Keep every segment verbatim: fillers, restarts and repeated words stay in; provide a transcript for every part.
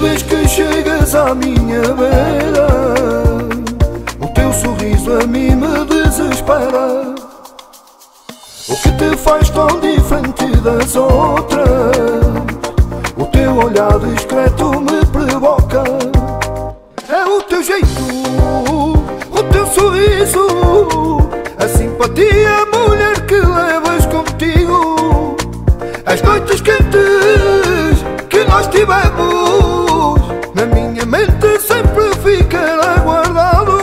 vez que chegas à minha beira, o teu sorriso a mim me desespera. O que te faz tão diferente das outras? O teu olhar discreto me provoca. É o teu jeito, o teu sorriso, a simpatia, mulher, que levas contigo. As noites quentes que nós tivemos na minha mente sempre ficará guardado.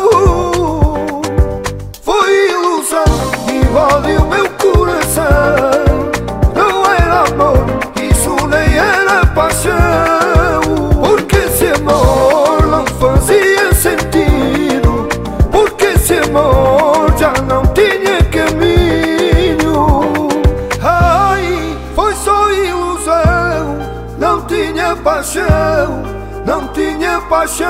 Foi ilusão, invadiu o meu coração. Não era amor, isso nem era paixão. Porque esse amor não fazia sentido, porque esse amor já não tinha caminho. Ai, foi só ilusão, não tinha paixão, não tinha paixão.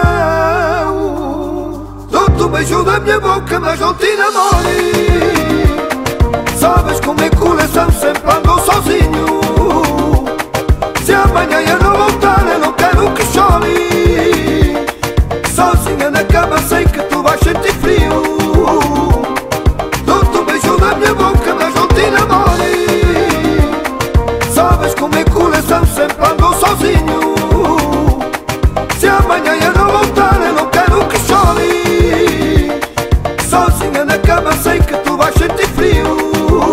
Dou-te um beijo da minha boca, mas não te namore. Sabes que o meu coração sempre andou sozinho. Se amanhã eu não voltar, eu não quero que chore. Sozinha na cama sei que tu vais sentir frio. Dou-te um beijo da minha boca, mas não te namore. Sabes que o meu coração sempre andou sozinho. Se amanhã eu não voltar, eu não quero que chore. Sozinha na cama sei que tu vais sentir frio.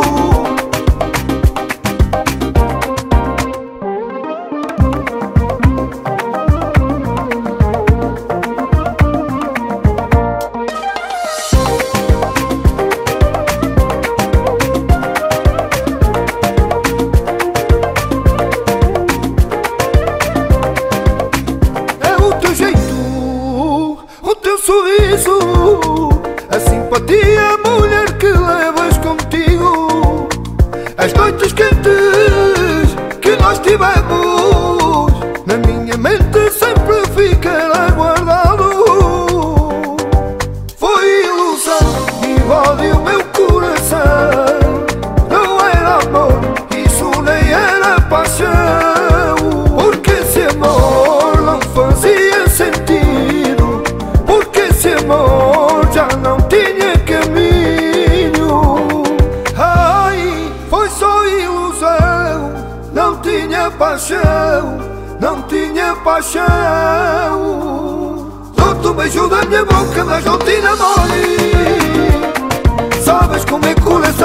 Sorriso, a simpatia, mulher, que levas contigo. As noites quentes que nós tivemos na minha mente sempre ficará guardado. Foi ilusão, invadiu o meu coração. Não era amor, isso nem era paixão. Porque esse amor não fazia sentido, esse amor já não tinha caminho. Ai, foi só ilusão, não tinha paixão, não tinha paixão. Dou-te um beijo da minha boca, mas não te namore. Sabes como é que o coração